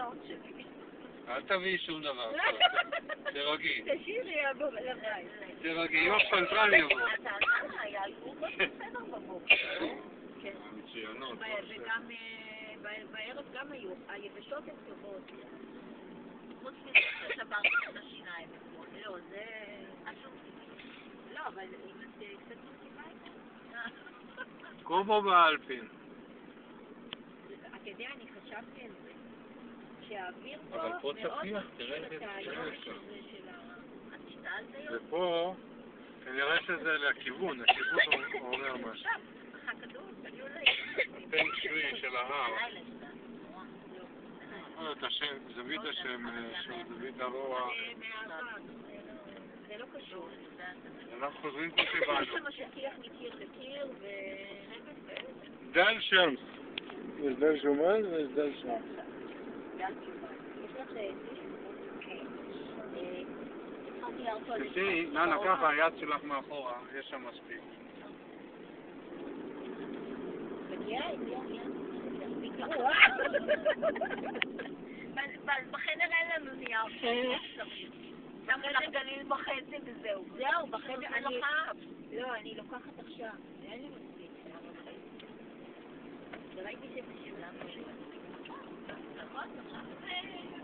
ההוצאות שלי. אל תביאי שום דבר. תרגי. תשאירי לבית. תרגי, יום פנטרן יבוא. היה גוף בסדר בבוקר. כן. מצוינות. וגם בערב גם היו. היבשות הן טובות. חוץ מזה ששברתי את השיניים. לא, זה... לא, אבל אם את קצת מסכימה איתה. כמו באלפין. אתה יודע, אני חשבתי על זה. שהאוויר פה אבל פה מאוד צפיח, תראה את זה. ופה, כנראה שזה לכיוון, הכיוון אומר משהו. פנג שווי של ההר. את השם, זווית השם, זווית הרוח. זה לא קשור. אנחנו חוזרים כמו שבאנו. יש לנו שטיח מקיר לקיר ו... דל שמס. יש דל שומן ויש דל שמס. תראי, ננה, ככה, היד שלך מאחורה, יש שם מספיק. בחדר אין לנו נייר. שמו לך גליל בחצי וזהו. זהו, בחדר אני... לא, אני לוקחת עכשיו. אין לי מספיק. וראיתי שזה שלה. נכון, עכשיו.